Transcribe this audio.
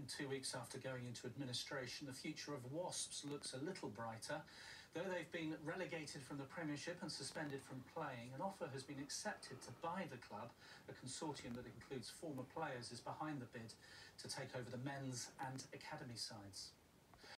2 weeks after going into administration, the future of Wasps looks a little brighter. Though they've been relegated from the Premiership and suspended from playing, an offer has been accepted to buy the club. A consortium that includes former players is behind the bid to take over the men's and academy sides.